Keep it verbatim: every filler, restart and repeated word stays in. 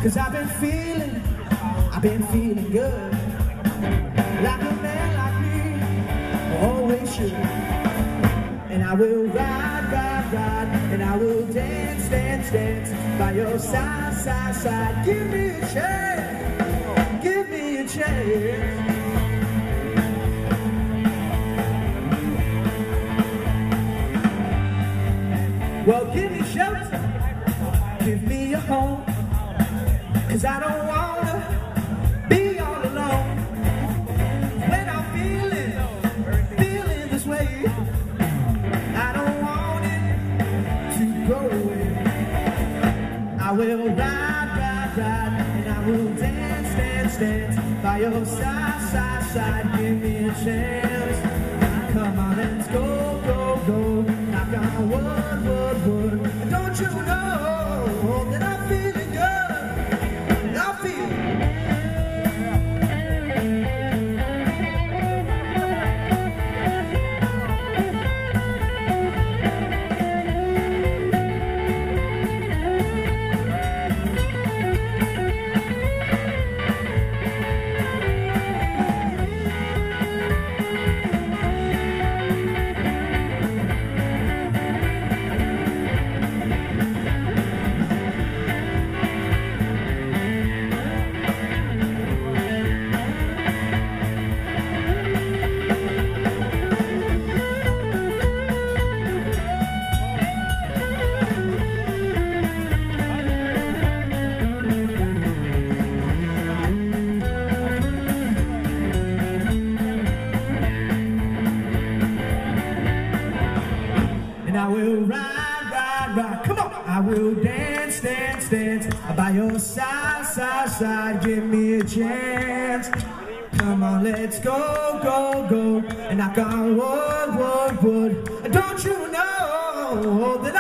Cause I've been feeling, I've been feeling good, like a man like me always should. And I will ride, ride, ride, and I will dance, dance, dance by your side, side, side. Give me a chance, give me a chance. Well, give me shelter, give me a home, cause I don't wanna be all alone. When I'm feeling, feeling this way, I don't want it to go away. I will ride, ride, ride, and I will dance, dance, dance by your side, side, side. Give me a chance. Come on, let's go, go, go. Knock on wood, wood, wood. And don't you know that I'm feeling good? I feel. I will ride, ride, ride, come on! I will dance, dance, dance by your side, side, side. Give me a chance. Come on, let's go, go, go. And knock on wood, wood, wood. Don't you know that